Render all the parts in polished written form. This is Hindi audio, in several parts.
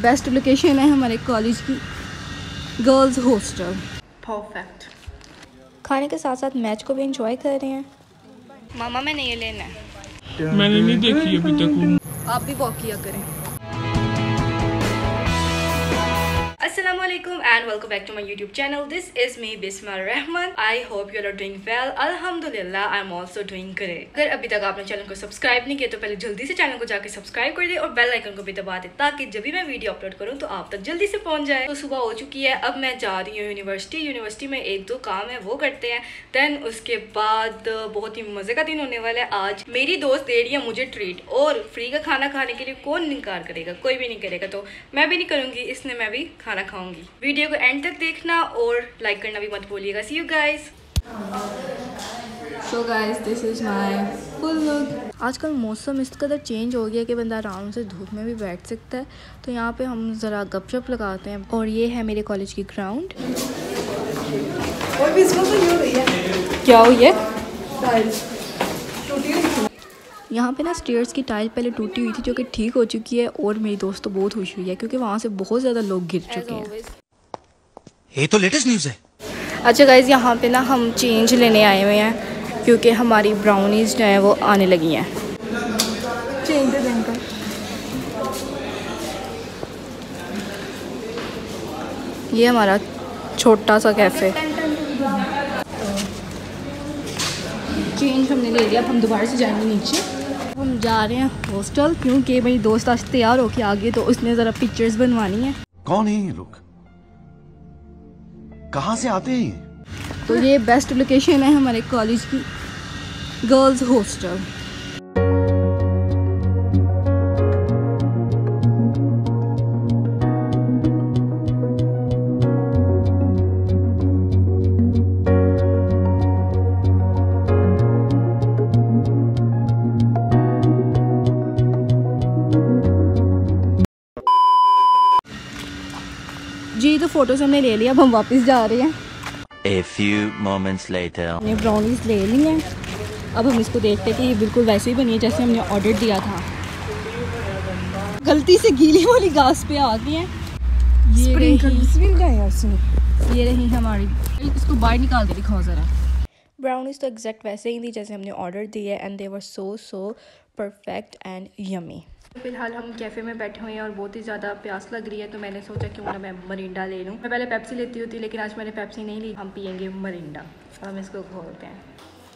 बेस्ट लोकेशन है हमारे कॉलेज की, गर्ल्स हॉस्टल। परफेक्ट। खाने के साथ साथ मैच को भी एंजॉय कर रहे हैं। मामा मैंने ये लेना है। मैंने नहीं देखी अभी तक। आप भी वॉक किया करें। Assalamualaikum and welcome back to my YouTube channel. This is me Bisma Rahman. I hope you all are doing well. Alhamdulillah, I'm also doing great. अगर अभी तक आपने चैनल को सब्सक्राइब नहीं किया तो पहले जल्दी से चैनल को जाके सब्सक्राइब कर दे और बेल आइकन को भी दबा दे ताकि जब भी मैं वीडियो अपलोड करूँ तो आप तक जल्दी से पहुंच जाए। तो सुबह हो चुकी है, अब मैं जा रही हूँ यूनिवर्सिटी में एक दो काम है वो करते हैं। देन उसके बाद बहुत ही मजे का दिन होने वाला है। आज मेरी दोस्त दे रही है मुझे ट्रीट और फ्री का खाना खाने के लिए कौन इनकार करेगा, कोई भी नहीं करेगा, तो मैं भी नहीं करूँगी, इसने मैं भी खाना खाऊंगी। वीडियो को एंड तक देखना और लाइक करना भी मत भूलिएगा। See you guys. So guys, this is my full look. आजकल मौसम इस कदर चेंज हो गया कि बंदा आराम से धूप में भी बैठ सकता है, तो यहाँ पे हम ज़रा गपशप लगाते हैं। और ये है मेरे कॉलेज की ग्राउंड। क्या हुई है? यहाँ पे ना स्टेयर्स की टाइल पहले टूटी हुई थी जो कि ठीक हो चुकी है और मेरी दोस्त तो बहुत खुश हुई है क्योंकि वहाँ से बहुत ज़्यादा लोग गिर चुके हैं। ये तो लेटेस्ट न्यूज़ है। अच्छा गाइज, यहाँ पे ना हम चेंज लेने आए हुए हैं क्योंकि हमारी ब्राउनीज जो है वो आने लगी हैं। चेंज दे देंगे। ये हमारा छोटा सा कैफ़े। चेंज हमने ले लिया, अब हम दोबारा से जाएंगे नीचे। हम जा रहे हैं हॉस्टल क्योंकि मेरी दोस्त आज तैयार होके आ गई तो उसने ज़रा पिक्चर्स बनवानी है। कौन है ये लोग, कहाँ से आते हैं? तो ये बेस्ट लोकेशन है हमारे कॉलेज की, गर्ल्स हॉस्टल। जी तो फोटोज हमने ले लिया, अब हम वापस जा रहे हैं। A few moments later. हमने ब्राउनीज ले ली हैं, अब हम इसको देखते हैं कि ये बिल्कुल वैसे ही बनी है जैसे हमने ऑर्डर दिया था। गलती से गीली वाली घास पे आ गई हैं। ये रही हमारी, इसको बाहर निकाल के दिखाओ ज़रा। ब्राउनीज तो एग्जैक्ट वैसे ही थी जैसे हमने ऑर्डर दिया and they were so perfect and yummy. फिलहाल हम कैफ़े में बैठे हुए हैं और बहुत ही ज़्यादा प्यास लग रही है तो मैंने सोचा क्यों ना मैं मरिंडा ले लूँ। मैं पहले पेप्सी लेती होती लेकिन आज मैंने पेप्सी नहीं ली, हम पियेंगे मरिंडा। अब हम इसको खोलते हैं।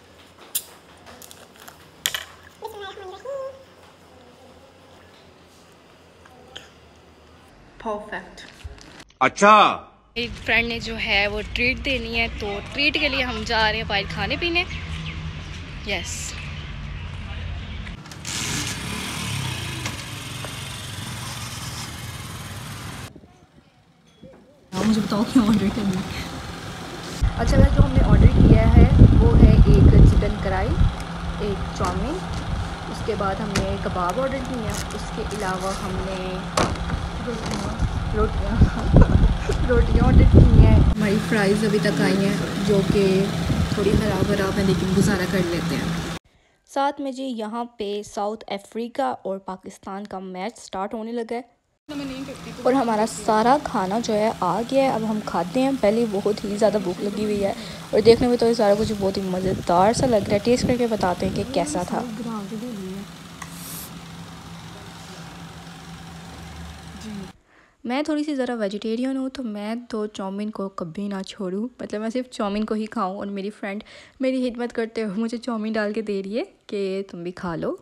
परफेक्ट। अच्छा, एक फ्रेंड ने जो है वो ट्रीट देनी है तो ट्रीट के लिए हम जा रहे हैं बाहर खाने पीने। यस। मुझे बताओ क्यों ऑर्डर करना। अच्छा गाइस, जो हमने ऑर्डर किया है वो है एक चिकन कढ़ाई, एक चाउमीन, उसके बाद हमने कबाब ऑर्डर किए हैं, उसके अलावा हमने रोटियाँ ऑर्डर की हैं। हमारी फ्राइज़ अभी तक आई हैं जो कि थोड़ी ख़राब है लेकिन गुजारा कर लेते हैं। साथ में जी यहाँ पे साउथ अफ्रीका और पाकिस्तान का मैच स्टार्ट होने लगा है और हमारा सारा खाना जो है आ गया है। अब हम खाते हैं। पहले बहुत ही ज़्यादा भूख लगी हुई है और देखने में तो ये सारा कुछ बहुत ही मज़ेदार सा लग रहा है। टेस्ट करके बताते हैं कि कैसा था। मैं थोड़ी सी ज़रा वेजिटेरियन हूँ तो मैं तो चाउमीन को कभी ना छोड़ूँ, मतलब मैं सिर्फ चाउमीन को ही खाऊँ। और मेरी फ्रेंड मेरी हिम्मत करते हुए मुझे चाउमीन डाल के दे रही है कि तुम भी खा लो।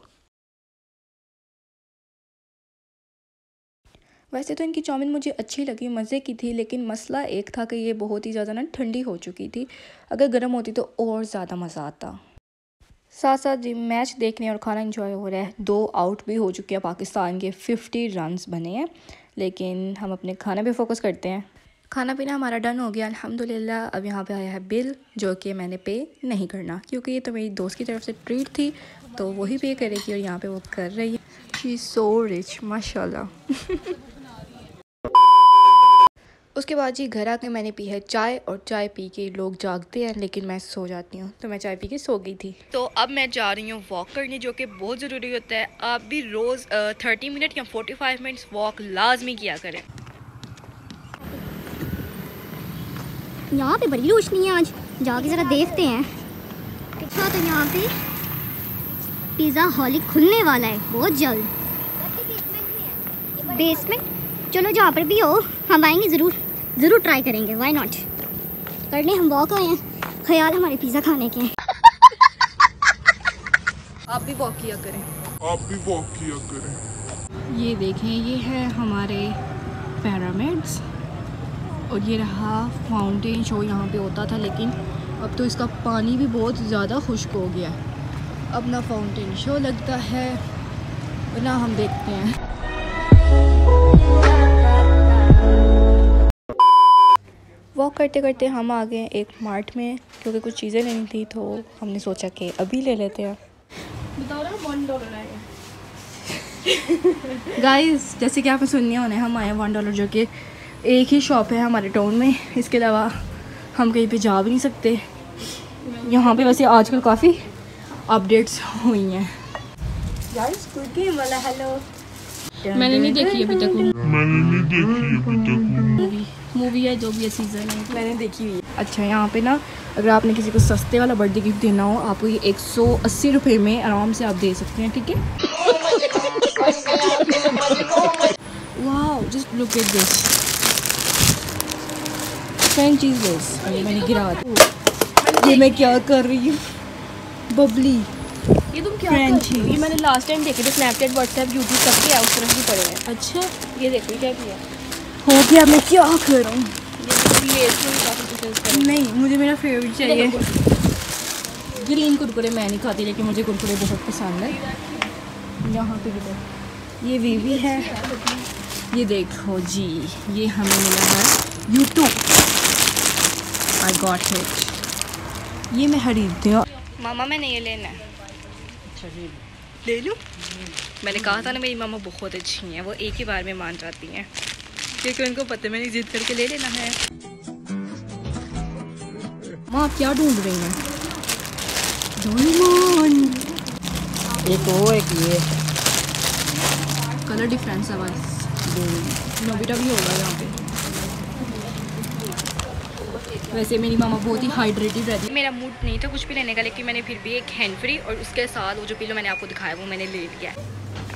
वैसे तो इनकी चाउमीन मुझे अच्छी लगी, मज़े की थी, लेकिन मसला एक था कि ये बहुत ही ज़्यादा ना ठंडी हो चुकी थी। अगर गर्म होती तो और ज़्यादा मज़ा आता। साथ साथ जी मैच देखने और खाना एंजॉय हो रहा है। 2 आउट भी हो चुके हैं पाकिस्तान के, 50 रन्स बने हैं, लेकिन हम अपने खाना पे फोकस करते हैं। खाना पीना हमारा डन हो गया अल्हम्दुलिल्लाह। अब यहाँ पे आया है बिल जो कि मैंने पे नहीं करना क्योंकि ये तो मेरी दोस्त की तरफ से ट्रीट थी तो वही पे करेगी और यहाँ पे वो कर रही है। शी इज़ सो रिच माशाल्लाह। उसके बाद जी घर आके मैंने पी है चाय, और चाय पी के लोग जागते हैं लेकिन मैं सो जाती हूँ, तो मैं चाय पी के सो गई थी। तो अब मैं जा रही हूँ वॉक करने, जो कि बहुत ज़रूरी होता है। आप भी रोज़ 30 मिनट या 45 मिनट्स वॉक लाजमी किया करें। यहाँ पे बड़ी रोशनी है आज, जाके ज़रा देखते हैं। अच्छा तो यहाँ पे पिज़्ज़ा हॉलिक खुलने वाला है बहुत जल्द। बेसमेंट, चलो जहाँ पर भी हो हम आएंगे, ज़रूर ट्राई करेंगे, व्हाई नॉट। करने हम वॉक आए हैं, ख्याल हमारे पिज़्ज़ा खाने के हैं। आप भी वॉक किया करें। ये देखें, ये है हमारे पिरामिड्स, और ये रहा फाउंटेन शो यहाँ पे होता था, लेकिन अब तो इसका पानी भी बहुत ज़्यादा खुश्क हो गया है। अब ना फाउंटेन शो लगता है ना हम देखते हैं। वॉक करते करते हम आ गए एक मार्ट में, क्योंकि कुछ चीज़ें लेनी थी, तो हमने सोचा कि अभी ले लेते हैं। बताओ ना, $1 आएगा। गाइस जैसे कि आपने सुनने होने, हम आए हैं $1, जो कि एक ही शॉप है हमारे टाउन में, इसके अलावा हम कहीं पे जा भी नहीं सकते। यहाँ पे वैसे आजकल काफ़ी अपडेट्स हुई हैं। गाइस गुड गेम वाला हेलो। मैंने नहीं देखी अभी तक मूवी है, जो भी सीजन है मैंने देखी हुई है। अच्छा यहाँ पे ना, अगर आपने किसी को सस्ते वाला बर्थडे गिफ्ट देना हो, आपको ये 180 रुपये में आराम से आप दे सकते हैं, ठीक है। Wow, just look at this French cheese this. मैंने गिरा दी। ये मैं क्या कर रही हूँ, बबली। ये तुम क्या फ्रेंच कर रही हो? चीज। ये मैंने लास्ट टाइम देखे थे, स्नैपचैट, व्हाट्सएप, यूट्यूब सब पे उस तरफ भी पड़े हैं। अच्छा ये देखो क्या किया, हो गया, मैं क्या करूँ। ये इसमें भी काफ़ी कुछ नहीं, मुझे मेरा फेवरेट चाहिए। ग्रीन कुरकुरे मैं नहीं खाती, लेकिन मुझे कुरकुरे बहुत पसंद है। यहाँ पे भी ये वीवी है, ये देखो जी, ये हमें मिला है यूट्यूब। I got it. ये मैं खरीदती हूँ। मामा मैंने ये लेना है। ले लूँ? मैंने कहा था ना मेरी मामा बहुत अच्छी हैं, वो एक ही बार में मान जाती हैं, क्योंकि उनको पता है मैंने जिद करके ले लेना है। माँ आप क्या ढूंढ रही हैं? डोरेमोन। एक वो, एक ये। कलर डिफरेंस है बस। नोबिटा भी होगा यहाँ पे। वैसे मेरी मामा बहुत ही हाइड्रेटेड रहती है। मेरा मूड नहीं था कुछ भी लेने का, लेकिन मैंने फिर भी एक हैंड फ्री और उसके साथ वो जो पिलो मैंने आपको दिखाया वो मैंने ले लिया है।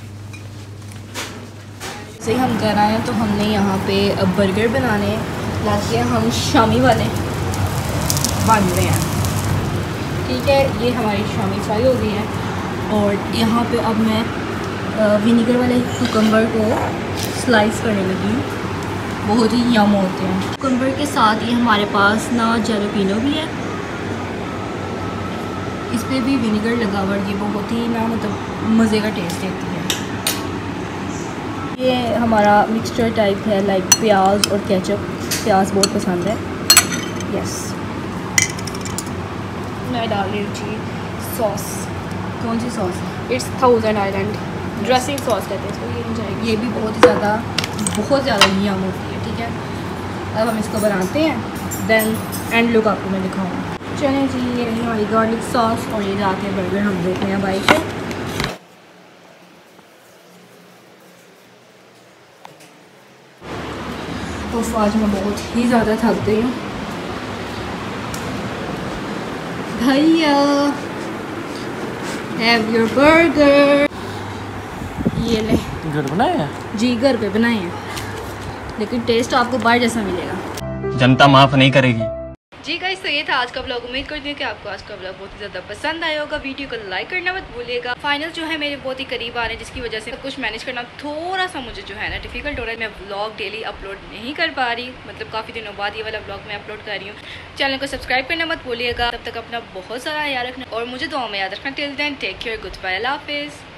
जैसे हम घर आए हैं तो हमने यहाँ पे बर्गर बनाने लाके हम शामी वाले बन रहे हैं, ठीक है। ये हमारी शामी फ्राई हो गई है, और यहाँ पे अब मैं विनीगर वाले कुकम्बर को स्लाइस करने लगी हूँ। बहुत ही यम होते हैं कुकम्बर के साथ। ये हमारे पास ना जैलोपिनो भी है, इस पर भी विनीगर लगा हुआ, ये बहुत ही ना मतलब मज़े का टेस्ट देती है। ये हमारा मिक्सचर टाइप है, लाइक प्याज और केचप। प्याज बहुत पसंद है। यस, मैं डाल रही हूँ जी सॉस। कौन सी sauce? It's thousand island dressing sauce कहते हैं इसको। ये नहीं जाएगी, ये भी बहुत ज़्यादा यम होती है, ठीक है। अब हम इसको बनाते हैं, देन एंड लुक आपको मैं दिखाऊँगा। चलें जी, ये रही हमारी गार्लिक सॉस, और ये जाके बर्गर हम देते हैं भाई से। तो आज मैं बहुत ही ज़्यादा थक गई हूँ भैया। Have your burger. ये ले, घर बनाया है? जी घर पे बनाए हैं, लेकिन टेस्ट आपको बाहर जैसा मिलेगा। जनता माफ नहीं करेगी। जी गाइस, तो ये था आज का ब्लॉग। उम्मीद करती हूँ कि आपको आज का ब्लॉग बहुत ही ज़्यादा पसंद आया होगा। वीडियो को लाइक करना मत भूलिएगा। फाइनल जो है मेरे बहुत ही करीब आ रहे हैं, जिसकी वजह से कुछ मैनेज करना थोड़ा सा मुझे जो है ना डिफिकल्ट हो रहा है। मैं ब्लॉग डेली अपलोड नहीं कर पा रही, मतलब काफ़ी दिनों बाद ये वाला ब्लॉग मैं अपलोड कर रही हूँ। चैनल को सब्सक्राइब करना मत भूलिएगा। तब तक अपना बहुत सारा ख्याल रखना और मुझे दुआ में याद रखना। Till then take care, good bye, Allah हाफिज़।